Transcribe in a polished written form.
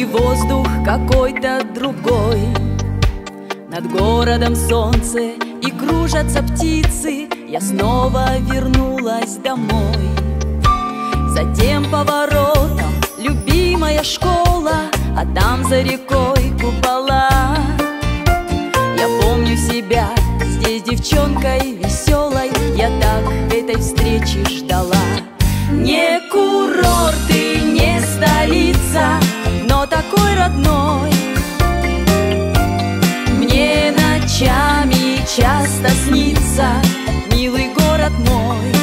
и воздух какой-то другой. Над городом солнце и кружатся птицы. Я снова вернулась домой. За тем поворотом любимая школа, а там за рекой купола. Я помню себя здесь девчонкой веселой. Я так этой встречи ждала. Не курорт и не столица, но такой родной. Мне ночами часто снится милый город мой.